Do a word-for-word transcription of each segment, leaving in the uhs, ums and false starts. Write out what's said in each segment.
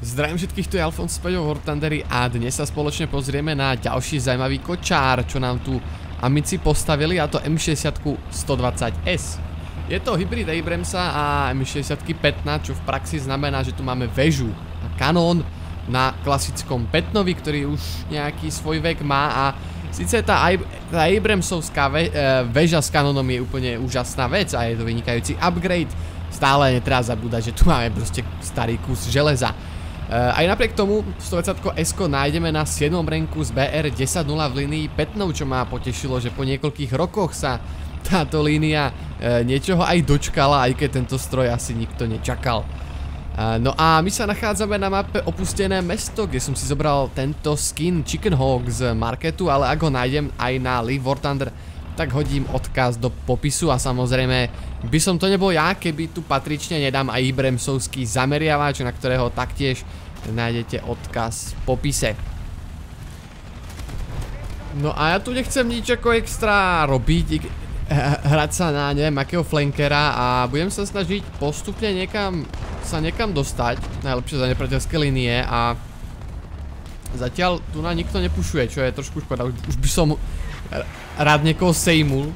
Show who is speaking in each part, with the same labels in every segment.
Speaker 1: Zdravím všetkých, tu je Alfons z War Thundery a dnes sa spoločne pozrieme na ďalší zaujímavý kočár, čo nám tu amici postavili, a to em šesťdesiat stodvadsať es. Je to hybrid Abramsa a em šesťdesiat pätnásť, čo v praxi znamená, že tu máme väžu a kanón na klasickom Pattonovi, ktorý už nejaký svoj vek má. A síce tá, tá Abramsovská ve, e, väža s kanónom je úplne úžasná vec a je to vynikajúci upgrade. Stále netreba zabúdať, že tu máme proste starý kus železa. Uh, aj napriek tomu stodvadsať es nájdeme na siedmom ranku z bé er desať nula v línii Pattonov, čo ma potešilo, že po niekoľkých rokoch sa táto línia uh, niečoho aj dočkala, aj keď tento stroj asi nikto nečakal. Uh, no a my sa nachádzame na mape Opustené mesto, kde som si zobral tento skin Chicken Hawk z marketu, ale ak ho nájdem aj na Live War Thunder, tak hodím odkaz do popisu a samozrejme by som to nebol ja, keby tu patrične nedám aj Abramsovský zameriavač, na ktorého taktiež nájdete odkaz v popise. No a ja tu nechcem nič ako extra robiť, hrať sa na neviem akého flankera, a budem sa snažiť postupne niekam sa niekam dostať, najlepšie za nepriateľské línie, a zatiaľ tu na nikto nepušuje, čo je trošku škoda, už, už by som rád niekoho sejmul.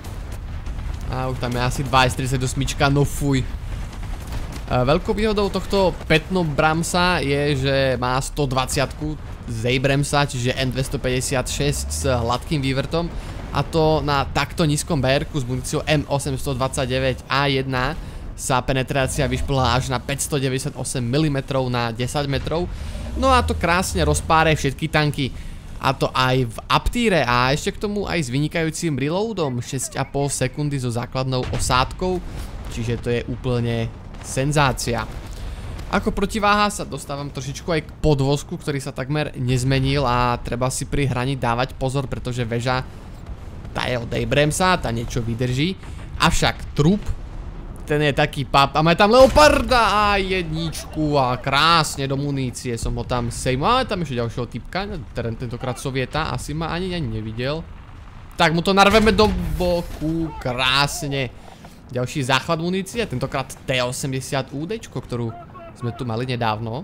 Speaker 1: A už tam je asi dvadsať tridsaťosem, no fuj. Veľkou výhodou tohto Pattonov Bramsa je, že má stodvadsať z Abramsa, čiže en dvestopäťdesiatšesť s hladkým vývrtom, a to na takto nízkom bé erku s muníciou em osemstodvadsaťdeväť á jedna sa penetrácia vyšplhla až na päťstodeväťdesiatosem milimetrov na desať metrov. No a to krásne rozpáre všetky tanky, a to aj v uptíre, a ešte k tomu aj s vynikajúcim reloadom šesť a pol sekundy so základnou osádkou, čiže to je úplne senzácia. Ako protiváha sa dostávam trošičku aj k podvozku, ktorý sa takmer nezmenil, a treba si pri hraní dávať pozor, pretože väža tá je od Abramsa, tá niečo vydrží, avšak trup ten je taký pap, a máme tam leoparda a jedničku a krásne do munície som ho tam sejmul. Máme tam ešte ďalšieho typka, tentokrát sovieta, asi ma ani ani nevidel. Tak mu to narveme do boku, krásne. Ďalší záchvat munície, tentokrát té osemdesiat údečko, ktorú sme tu mali nedávno.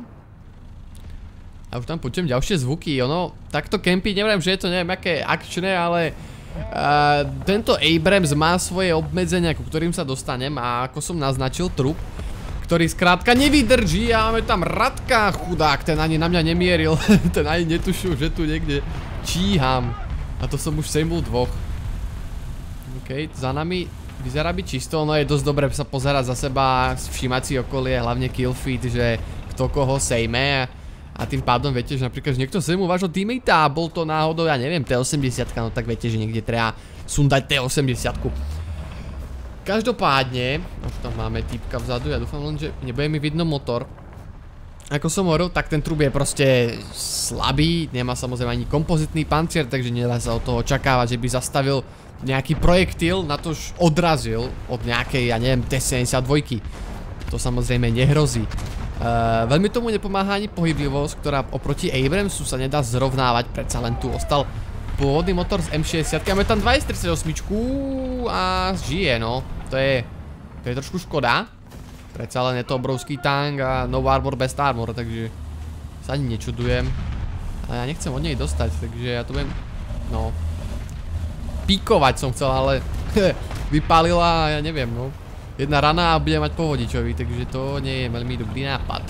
Speaker 1: A už tam počujem ďalšie zvuky, ono, takto kempy, neviem, že je to neviem aké akčné, ale Uh, tento Abrams má svoje obmedzenia, ku ktorým sa dostanem, a ako som naznačil, trup, ktorý skrátka nevydrží, a máme tam Radka, chudák, ten ani na mňa nemieril, ten ani netušil, že tu niekde číham, a to som už sejmul dvoch. OK, za nami vyzerá byť čisto, no je dosť dobré sa pozerať za seba, všímať si okolie, hlavne killfeed, že kto koho sejme. A tým pádom viete, že napríklad, že niekto sejmul vášho teammatea a bol to náhodou, ja neviem, té osemdesiat, no tak viete, že niekde treba sundať té osemdesiat. Každopádne, už tam máme týpka vzadu, ja dúfam len, že nebude mi vidno motor. Ako som hovoril, tak ten trub je proste slabý, nemá samozrejme ani kompozitný pancier, takže nedá sa od toho očakávať, že by zastavil nejaký projektil, na to už odrazil od nejakej, ja neviem, té sedemdesiatdva. To samozrejme nehrozí. Uh, veľmi tomu nepomáha ani pohyblivosť, ktorá oproti Abramsu sa nedá zrovnávať, predsa len tu ostal pôvodný motor z em šesťdesiat, máme tam dvadsať tridsaťosem a žije, no, to je, to je trošku škoda, predsa len je to obrovský tank a no armor, best armor, takže sa ani nečudujem, ale ja nechcem od nej dostať, takže ja to budem, no, píkovať som chcel, ale vypálila, ja neviem, no. Jedna rana a bude mať po vodičovi, takže to nie je veľmi dobrý nápad.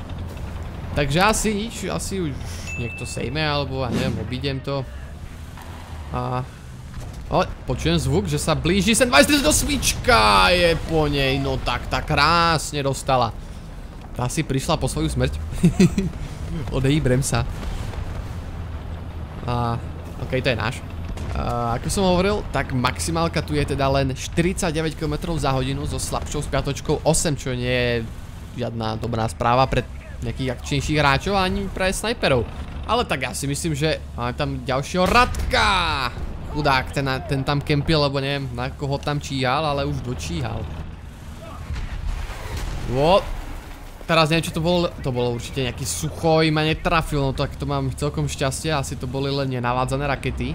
Speaker 1: Takže asi nič, asi už niekto sejme, alebo ja neviem, obídem to. A... O, počujem zvuk, že sa blíži sem dvadsať tridsaťosem, je po nej, no tak, tak krásne dostala. Tá si prišla po svoju smrť. Od Abramsa. A... OK, to je náš. Uh, ako som hovoril, tak maximálka tu je teda len štyridsaťdeväť kilometrov za hodinu so slabšou spiatočkou osem, čo nie je žiadna dobrá správa pre nejakých akčnejších hráčov ani pre snajperov. Ale tak ja si myslím, že máme tam ďalšieho Radka. Chudák, ten, ten tam kempil, lebo neviem na koho tam číhal, ale už dočíhal. Vo, teraz neviem, čo to bolo, to bolo určite nejaký suchoj, ma netrafil, no tak to mám celkom šťastie, asi to boli len nenavádzané rakety.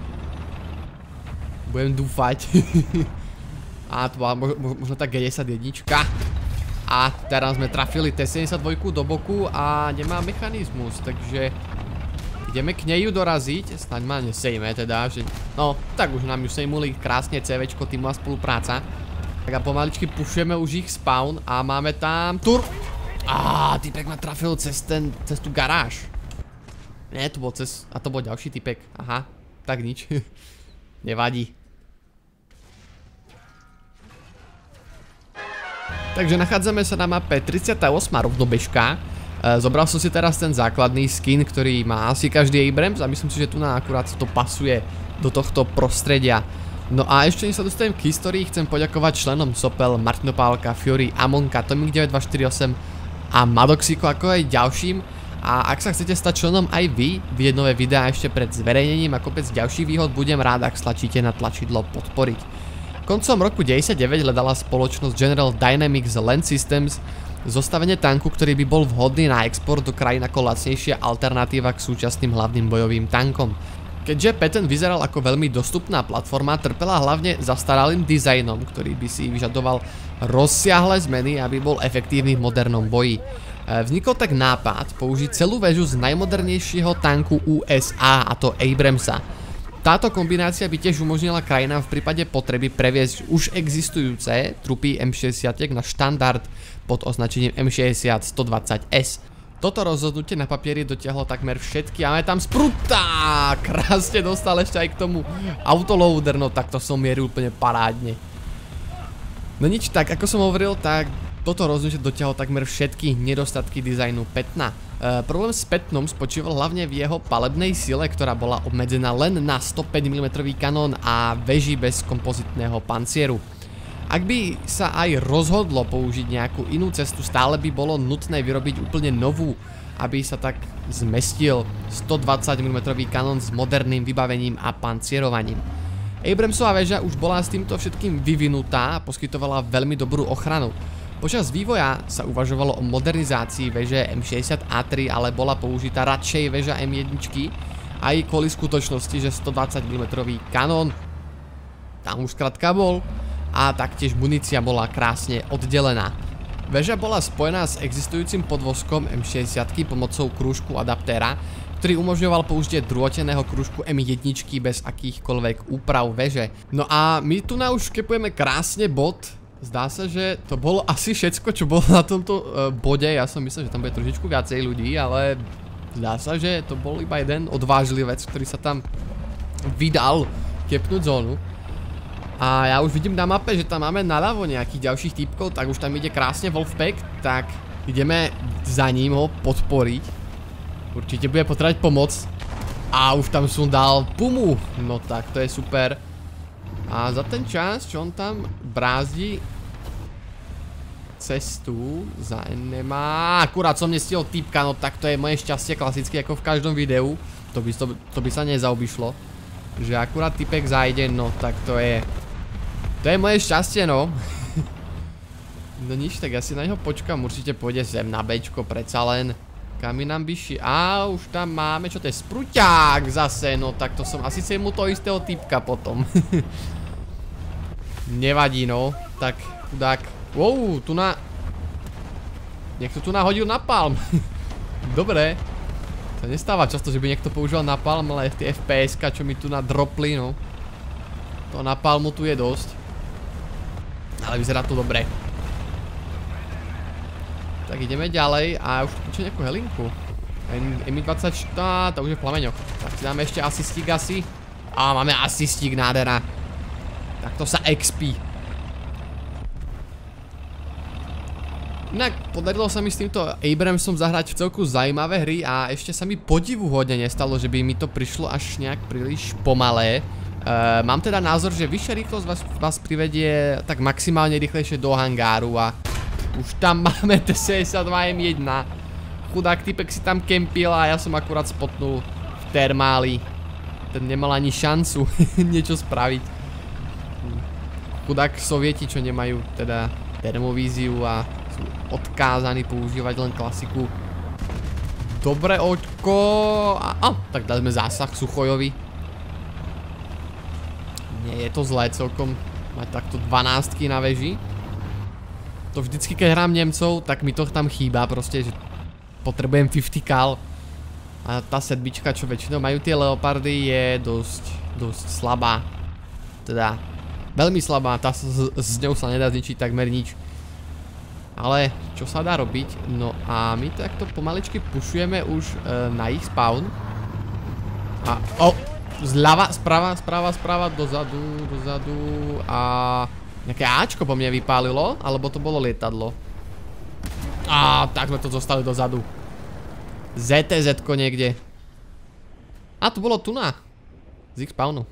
Speaker 1: Budem dúfať. A to bola možno tá gé desaťjeden. A teraz sme trafili T sedemdesiatdva do boku a nemá mechanizmus, takže ideme k nej doraziť, snaď ma nesejme teda, že no, tak už nám ju sejmuli krásne CVčko, týmová spolupráca. Tak a pomaličky pušujeme už ich spawn a máme tam tur. Á, typek ma trafil cez ten, cez tú garáž. Nie, to bol cez, a to bol ďalší typek, aha, tak nič, nevadí. Takže nachádzame sa na mape tridsiata ôsma rovnobežka. Zobral som si teraz ten základný skin, ktorý má asi každý Abrams a myslím si, že tu na akurát sa to pasuje do tohto prostredia. No a ešte než sa dostanem k histórii, chcem poďakovať členom Sopel, Martinopálka, Fury, Amonka, Tomik deväť dva štyri osem a Madoxiko, ako aj ďalším. A ak sa chcete stať členom aj vy, vidieť nové videá ešte pred zverejnením a kopec ďalších výhod, budem rád, ak stlačíte na tlačidlo podporiť. Koncom roku deväťdesiatdeväť hľadala spoločnosť General Dynamics Land Systems zostavenie tanku, ktorý by bol vhodný na export do krajín ako lacnejšia alternatíva k súčasným hlavným bojovým tankom. Keďže Patton vyzeral ako veľmi dostupná platforma, trpela hlavne zastaralým dizajnom, ktorý by si vyžadoval rozsiahle zmeny, aby bol efektívny v modernom boji. Vznikol tak nápad použiť celú väžu z najmodernejšieho tanku U S A, a to Abramsa. Táto kombinácia by tiež umožnila krajinám v prípade potreby previesť už existujúce trupy M šesťdesiat na štandard pod označením M šesťdesiat stodvadsať S. Toto rozhodnutie na papieri dotiahlo takmer všetky, ale tam sprutá! Krásne dostal ešte aj k tomu autoloader, no tak to som mieril úplne parádne. No nič, tak ako som hovoril, tak toto rozhodnutie dotiahlo takmer všetky nedostatky dizajnu Pattona. E, problém s Pattonom spočíval hlavne v jeho palebnej sile, ktorá bola obmedzená len na stopäť milimetrov kanón a veži bez kompozitného pancieru. Ak by sa aj rozhodlo použiť nejakú inú cestu, stále by bolo nutné vyrobiť úplne novú, aby sa tak zmestil stodvadsať milimetrov kanón s moderným vybavením a pancierovaním. Abramsova väža už bola s týmto všetkým vyvinutá a poskytovala veľmi dobrú ochranu. Počas vývoja sa uvažovalo o modernizácii veže M šesťdesiat A tri, ale bola použitá radšej väža M jedna aj kvôli skutočnosti, že stodvadsať milimetrov kanón tam už skrátka bol a taktiež munícia bola krásne oddelená. Väža bola spojená s existujúcim podvozkom M šesťdesiat pomocou krúžku adaptéra, ktorý umožňoval použitie drôteného krúžku M jedna bez akýchkoľvek úprav veže. No a my tu na už kepujeme krásne bod. Zdá sa, že to bolo asi všetko, čo bolo na tomto uh, bode. Ja som myslel, že tam bude trošičku viacej ľudí, ale zdá sa, že to bol iba jeden odvážlivec, ktorý sa tam vydal kepnúť zónu. A ja už vidím na mape, že tam máme naľavo nejakých ďalších typkov, tak už tam ide krásne Wolfpack, tak ideme za ním ho podporiť. Určite bude potrebovať pomoc. A už tam som dal Pumu, no tak to je super. A za ten čas, čo on tam brázdi cestu za nemá. Akurát som nestihol typka, no tak to je moje šťastie klasicky ako v každom videu. To by, to, to by sa nezaobišlo. Že akurát typek zajde, no tak to je... To je moje šťastie, no. No nič, tak ja si na neho počkam, určite pôjde sem na Bčko, predsa len. Kam nám byši? Á, už tam máme, čo to je? Spruťák zase, no tak to som asi sem mu toho istého typka potom. Nevadí, no. Tak, chudák. Wow, tu na... Niekto tu nahodil napalm. Dobre. Sa nestáva často, že by niekto používal napalm, ale tie F P S ka, čo mi tu nadropli, no. To napalmu tu je dosť. Ale vyzerá to dobre. Tak ideme ďalej a už tu nejakú helinku. M dvadsaťštyri, to už je v plameňoch. Tak si dáme ešte asistík asi. Á, máme asistík, nádhera. Tak to sa X P. Inak podarilo sa mi s týmto Abramsom zahrať v celku zaujímavé hry a ešte sa mi podivuhodne nestalo, že by mi to prišlo až nejak príliš pomalé. Uh, mám teda názor, že vyššia rýchlosť vás, vás privedie tak maximálne rýchlejšie do hangáru a už tam máme T sedemdesiatdva M jedna. Chudák typek si tam kempil a ja som akurát spotnul v termáli. Ten nemal ani šancu niečo spraviť. Chudák sovieti, čo nemajú teda termovíziu a sú odkázaní používať len klasiku. Dobre očko. A, a tak dali sme zásah Suchojovi. Nie je to zlé celkom mať takto dvanástky na veži. To vždycky, keď hrám Nemcov, tak mi to tam chýba proste, že potrebujem päťdesiat cal. A tá sedmička, čo väčšinou majú tie Leopardy, je dosť, dosť slabá. Teda, veľmi slabá, tá s, s ňou sa nedá zničiť takmer nič. Ale, čo sa dá robiť? No a my takto pomaličky pušujeme už e, na ich spawn. A, o, zľava, sprava, sprava, sprava, dozadu, dozadu a... Nejaké Ačko po mne vypálilo, alebo to bolo lietadlo? Á, tak sme to zostali dozadu. zet té zetko niekde. A to bolo tu na. Z ich spawnu.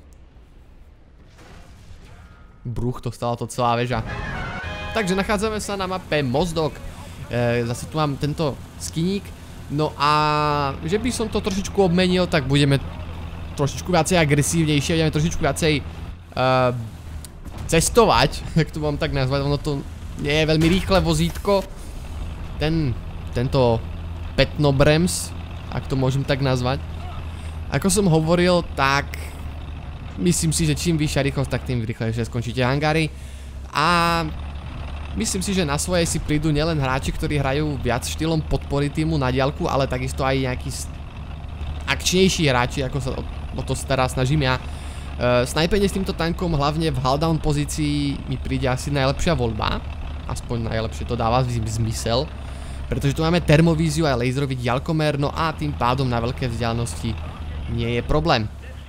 Speaker 1: Bruch, to stala to celá väža. Takže nachádzame sa na mape Mozdok. E, zase tu mám tento skiník. No a že by som to trošičku obmenil, tak budeme trošičku viacej agresívnejšie, budeme trošičku viacej uh, cestovať, jak to mám tak nazvať. Ono to nie je veľmi rýchle vozítko. Ten, tento Petnobrems, ak to môžem tak nazvať. Ako som hovoril, tak myslím si, že čím vyššia rýchlosť, tak tým rýchlejšie skončíte hangári. A myslím si, že na svoje si prídu nielen hráči, ktorí hrajú viac štýlom podpory týmu na diaľku, ale takisto aj nejakí akčnejší hráči, ako sa o to teraz snažím ja. Uh, snajpenie s týmto tankom, hlavne v hulldown pozícii, mi príde asi najlepšia voľba. Aspoň najlepšie to dáva zmysel. Pretože tu máme termovíziu a laserový diaľkomer, no a tým pádom na veľké vzdialenosti nie je problém.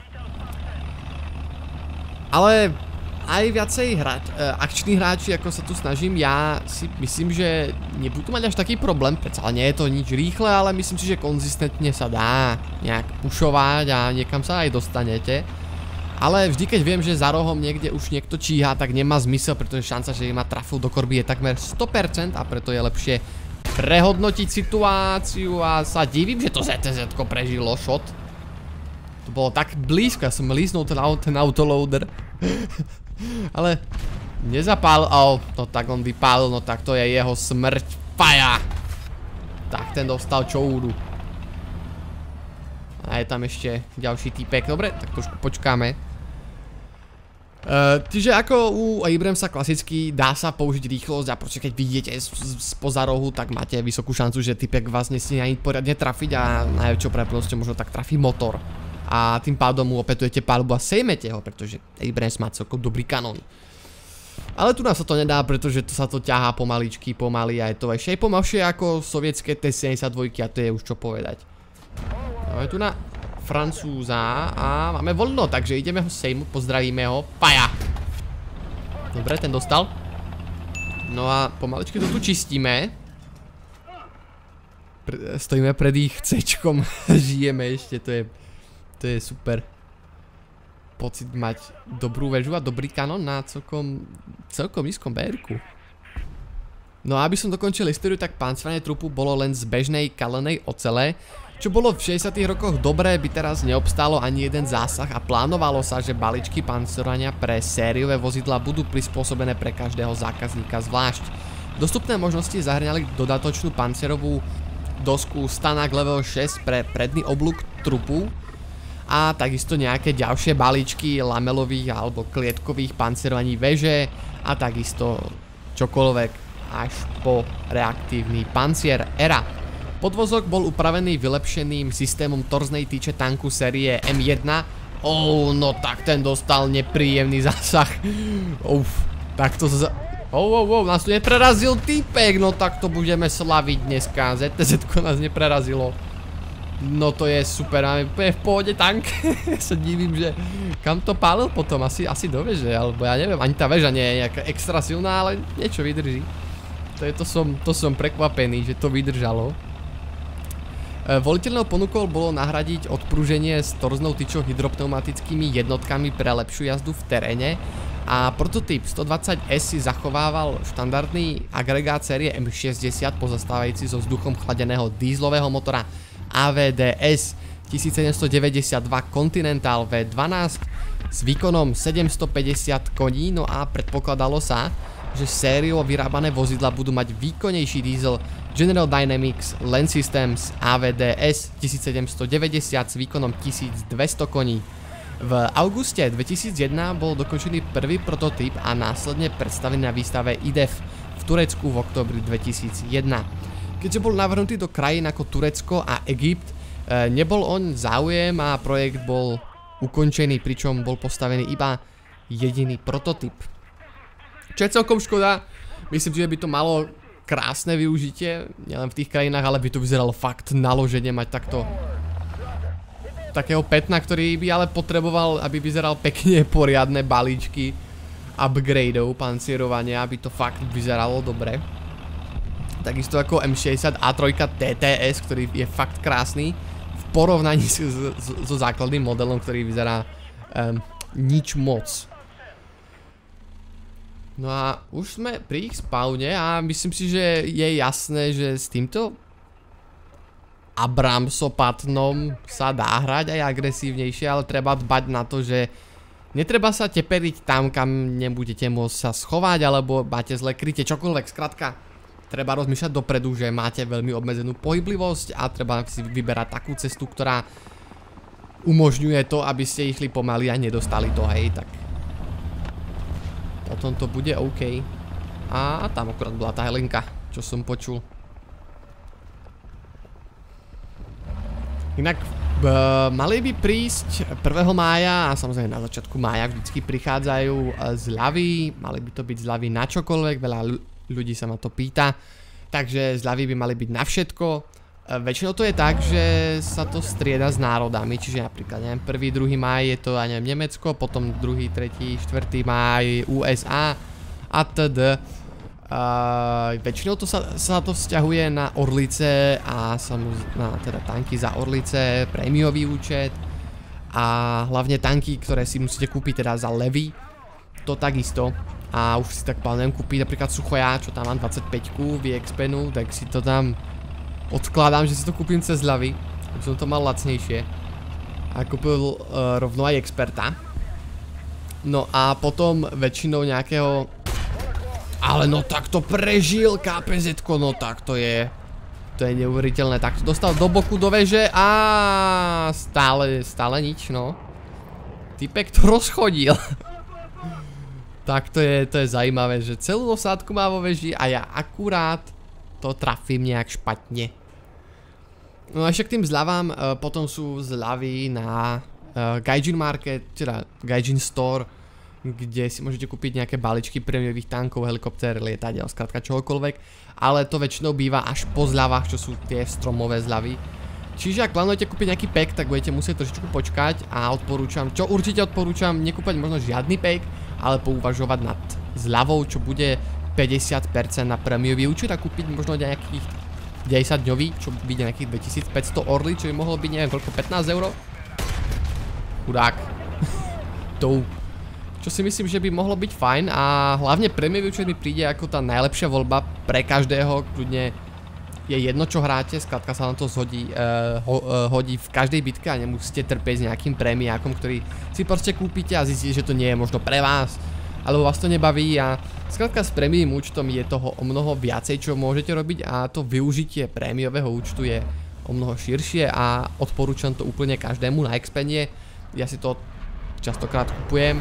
Speaker 1: Ale aj viacej hra, uh, akční hráči, ako sa tu snažím, ja si myslím, že nebudú mať až taký problém, predsa nie je to nič rýchle, ale myslím si, že konzistentne sa dá nejak pušovať a niekam sa aj dostanete. Ale vždy, keď viem, že za rohom niekde už niekto číha, tak nemá zmysel, pretože šanca, že ma trafil do korby je takmer sto percent a preto je lepšie prehodnotiť situáciu a sa divím, že to zet té zetko prežilo shot. To bolo tak blízko, ja som líznul ten, auto, ten autoloader. Ale nezapálil, oh, no tak on vypálil, no tak to je jeho smrť, faja. Tak ten dostal čoúru. A je tam ešte ďalší týpek, dobre, tak trošku počkáme. Uh, čiže ako u Abramsa klasicky dá sa použiť rýchlosť a proste keď vidíte spoza rohu, tak máte vysokú šancu, že týpek vás nesmie ani poriadne trafiť a najväčšou pravdepodobnosťou možno tak trafí motor. A tým pádom mu opetujete palbu a sejmete ho, pretože Abrams má celkom dobrý kanón. Ale tu nás sa to nedá, pretože to sa to ťahá pomaličky, pomaly a je to ešte aj pomalšie ako sovietské té sedemdesiatdva a to je už čo povedať. Máme tu na Francúza a máme voľno, takže ideme ho sejmu, pozdravíme ho. Paja! Dobre, ten dostal. No a pomaličky to tu čistíme. Pre, stojíme pred ich cečkom. Žijeme ešte, to je, to je super. Pocit mať dobrú väžu a dobrý kanón na celkom, celkom nízkom bé erku. No a aby som dokončil históriu, tak pancovanie trupu bolo len z bežnej kalenej ocele, čo bolo v šesťdesiatych rokoch dobré, by teraz neobstálo ani jeden zásah a plánovalo sa, že baličky pancovania pre sériové vozidla budú prispôsobené pre každého zákazníka zvlášť. Dostupné možnosti zahrňali dodatočnú pancerovú dosku Stanag level šesť pre predný oblúk trupu a takisto nejaké ďalšie balíčky lamelových alebo klietkových pancerovaní veže a takisto čokoľvek až po reaktívny pancier Era. Podvozok bol upravený vylepšeným systémom torznej tyče tanku série em jeden. Oh, no tak ten dostal nepríjemný zásah. Uf, tak to za... Oh, oh, oh, nás tu neprerazil týpek, no tak to budeme slaviť dneska. zet té zetko nás neprerazilo. No to je super, máme úplne v pohode tank. Ja sa divím, že kam to pálil potom, asi, asi do veže, alebo ja neviem, ani tá väža nie je nejaká extra silná, ale niečo vydrží. To, je, to, som, to som prekvapený, že to vydržalo. Voliteľnou ponukou bolo nahradiť odprúženie s torznou tyčou hydropneumatickými jednotkami pre lepšiu jazdu v teréne a prototyp stodvadsať es si zachovával štandardný agregát série em šesťdesiat pozostávajúci zo vzduchom chladeného dízlového motora á vé dé es tisícsedemstodeväťdesiatdva Continental vé dvanásť s výkonom sedemstopäťdesiat koní, no a predpokladalo sa, že sériovo vyrábané vozidla budú mať výkonnejší diesel General Dynamics Land Systems á vé dé es tisícsedemstodeväťdesiat s výkonom tisícdvesto koní. V auguste dvetisícjeden bol dokončený prvý prototyp a následne predstavený na výstave í dé é ef v Turecku v októbri dvetisícjeden. Keďže bol navrhnutý do krajín ako Turecko a Egypt, nebol on záujem a projekt bol ukončený, pričom bol postavený iba jediný prototyp. Čo je celkom škoda, myslím si, že by to malo krásne využitie, nielen v tých krajinách, ale by to vyzeralo fakt naloženie mať takto takého petna, ktorý by ale potreboval, aby vyzeral pekne, poriadne balíčky upgradeov, pancierovania, aby to fakt vyzeralo dobre. Takisto ako em šesťdesiat á tri té té es, ktorý je fakt krásny v porovnaní so, so, so základným modelom, ktorý vyzerá um, nič moc. No a už sme pri ich spawne a myslím si, že je jasné, že s týmto Abramsopatnom sa dá hrať aj agresívnejšie, ale treba dbať na to, že netreba sa teperiť tam, kam nebudete môcť sa schovať, alebo máte zlé krytie, čokoľvek, skrátka. Treba rozmýšľať dopredu, že máte veľmi obmedzenú pohyblivosť a treba si vyberať takú cestu, ktorá umožňuje to, aby ste išli pomaly a nedostali to, hej, tak potom to bude OK. A tam akurát bola tá Helenka, čo som počul. Inak mali by prísť prvého mája a samozrejme na začiatku mája vždycky prichádzajú zľavy. Mali by to byť zľavy na čokoľvek, veľa ľudí sa ma to pýta. Takže zľavy by mali byť na všetko. Väčšinou to je tak, že sa to strieda s národami, čiže napríklad neviem, prvý, druhý máj je to, ja neviem, Nemecko, potom druhý, tretí, štvrtý máj ú es á a teda. Uh, väčšinou to sa, sa to vzťahuje na orlice a na teda tanky za orlice, prémiový účet a hlavne tanky, ktoré si musíte kúpiť teda za levy, to takisto. A už si tak plánujem kúpiť napríklad Suchoja, čo tam mám dvadsaťpäťku v Expenu, tak si to tam odkladám, že si to kúpim cez ľavy, aby som to mal lacnejšie. A kúpil uh, rovno aj Experta. No a potom väčšinou nejakého... Ale no tak to prežil ká pé zetko, no tak to je... To je neuveriteľné, tak to dostal do boku do veže a stále, stále nič, no. Typek to rozchodil. Tak to je, to je zajímavé, že celú osádku má vo veži a ja akurát to trafím nejak špatne. No a ešte k tým zľavám, e, potom sú zľavy na e, Gaijin Market, teda Gaijin Store, kde si môžete kúpiť nejaké balíčky prémiových tankov, helikoptér, lietadiel, skrátka čokoľvek, ale to väčšinou býva až po zľavách, čo sú tie stromové zľavy. Čiže ak plánujete kúpiť nejaký pack, tak budete musieť trošičku počkať a odporúčam, čo určite odporúčam, nekúpať možno žiadny pack, ale pouvažovať nad zľavou, čo bude päťdesiat percent na prémiový účet a kúpiť možno nejakých desať dňový, čo vyjde nejakých dvetisícpäťsto orly, čo by mohlo byť neviem koľko, pätnásť eur. Chudák. Tou. Čo si myslím, že by mohlo byť fajn a hlavne prémiový účet mi príde ako tá najlepšia voľba pre každého, kľudne je jedno čo hráte, skladka sa na to zhodí, uh, ho, uh, hodí v každej bitke a nemusíte trpieť s nejakým prémiákom, ktorý si proste kúpite a zistíte, že to nie je možno pre vás, alebo vás to nebaví a skladka s prémiovým účtom je toho o mnoho viacej, čo môžete robiť a to využitie prémiového účtu je o mnoho širšie a odporúčam to úplne každému na Expenie. Ja si to častokrát kupujem,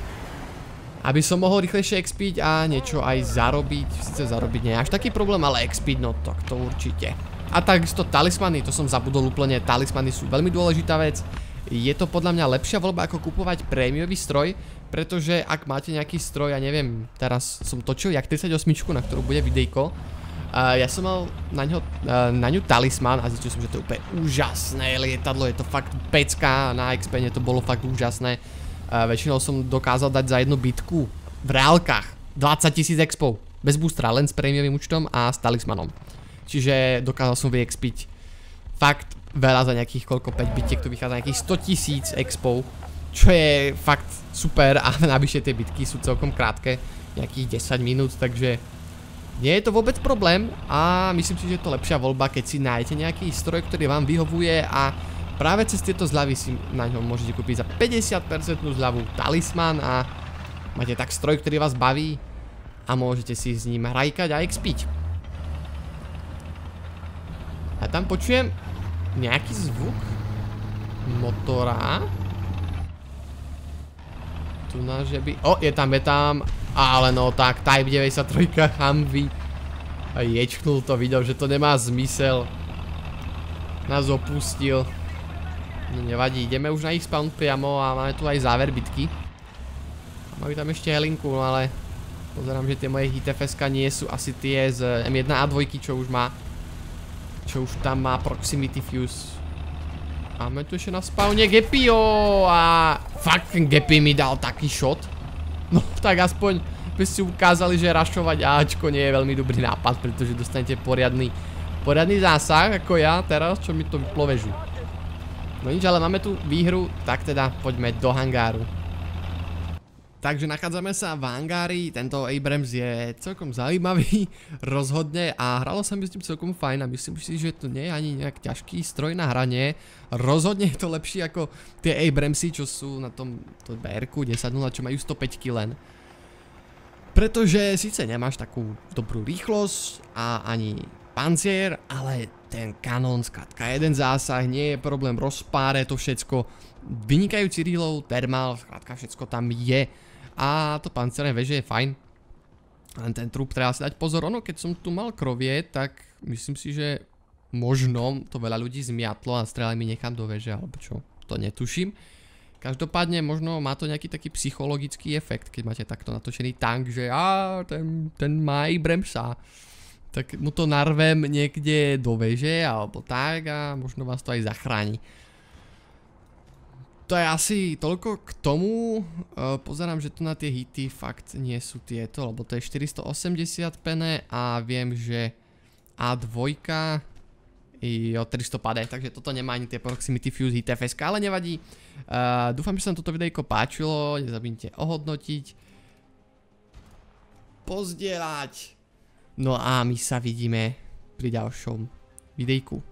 Speaker 1: aby som mohol rýchlejšie expiť a niečo aj zarobiť. Sice zarobiť nie je až taký problém, ale expiť, no tak to určite. A takisto talismany, to som zabudol úplne, talismany sú veľmi dôležitá vec. Je to podľa mňa lepšia voľba ako kupovať prémiový stroj, pretože ak máte nejaký stroj, ja neviem, teraz som točil jak tridsaťosmičku, na ktorú bude videjko. Uh, ja som mal na, ňo, uh, na ňu talisman a zistil som, že to je úplne úžasné lietadlo, je to fakt pecka, na Expene to bolo fakt úžasné. Uh, väčšinou som dokázal dať za jednu bitku v reálkach dvadsaťtisíc expov. Bez boostera, len s prémiovým účtom a s talismanom. Čiže dokázal som vyexpiť fakt veľa za nejakých koľko, päť bitiek, to vychádza nejakých stotisíc expov. Čo je fakt super a navyše tie bitky sú celkom krátke. Nejakých desať minút, takže nie je to vôbec problém a myslím si, že je to lepšia voľba, keď si nájdete nejaký stroj, ktorý vám vyhovuje a práve cez tieto zľavy si na ňom môžete kúpiť za päťdesiat percent zľavu talisman a máte tak stroj, ktorý vás baví a môžete si s ním hrajkať a expiť. A tam počujem nejaký zvuk motora. Tu na že by... O, je tam, je tam. Ale no tak, Type deväťdesiattri Humvee. A ječknul to, videl, že to nemá zmysel. Nás opustil. No nevadí, ideme už na ich spawn priamo a máme tu aj záver bitky. Majú tam ešte helinku, no ale pozerám, že tie moje hit F S ka nie sú asi tie z M jedna A dva, čo už má. Čo už tam má proximity fuse. Máme tu ešte na spawne Gepio a fakt ten Gepi mi dal taký shot. No tak aspoň by si ukázali, že rašovať Ačko nie je veľmi dobrý nápad, pretože dostanete poriadny, poriadny zásah ako ja teraz, čo mi to vyplo väžu. No nič, ale máme tu výhru, tak teda poďme do hangáru. Takže nachádzame sa v hangári, tento Abrams je celkom zaujímavý, rozhodne a hralo sa mi s tým celkom fajn a myslím si, že to nie je ani nejak ťažký stroj na hranie. Rozhodne je to lepšie ako tie Abramsy, čo sú na tom bé erku desať nula, čo majú sto päť kilogramov. Pretože síce nemáš takú dobrú rýchlosť a ani pancier, ale ten kanón, skrátka jeden zásah, nie je problém, rozpáre to všetko. Vynikajúci reload, termál, skrátka všetko tam je. A to pancerné veže je fajn. Len ten trup treba si dať pozor. Ono, keď som tu mal krovie, tak myslím si, že možno to veľa ľudí zmiatlo a strelaj mi nechám do veže, alebo čo, to netuším. Každopádne možno má to nejaký taký psychologický efekt, keď máte takto natočený tank, že á, ten, ten má Abramsa. Tak mu to narvem niekde do veže, alebo tak a možno vás to aj zachráni. To je asi toľko k tomu. Pozerám, že tu na tie hity fakt nie sú tieto, lebo to je štyristoosemdesiat pene a viem, že á dva i o tristo pade, takže toto nemá ani tie proximity fuse hit F S ka, ale nevadí. Uh, dúfam, že sa vám toto videjko páčilo, nezabudnite ohodnotiť, pozdieľať. No a my sa vidíme pri ďalšom videjku.